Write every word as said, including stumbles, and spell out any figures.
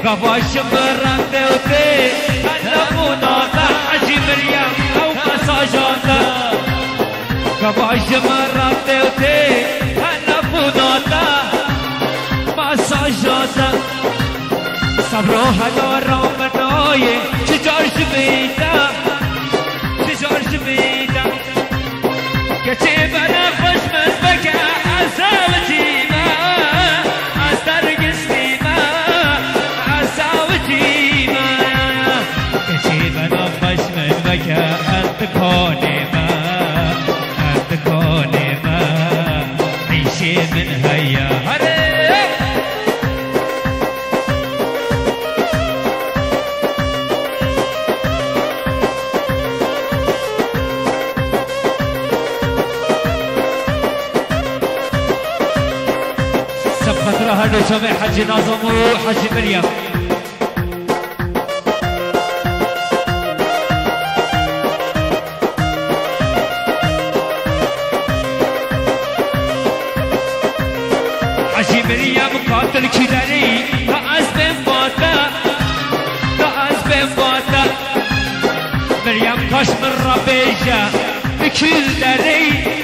كباشم رندوتي أنا مناطة حجي مريم أو مساجاتا كباشم رندوتي أنا مناطة مساجاتا صبروها دارا مناي شجار جبيتا شجار جبيتا كتب أنا خوش من بكى عزاوتي ما أسترقصني ما عزاوتي ما كتب أنا خوش من بكى أنتكوني ما أنتكوني ما عيشي من هيا هري هذا شبه حجي ناظم وحجي مريم حجي مريم قاتل كدري تأزم باتا تأزم باتا مريم كاش من ربيجة بكل دري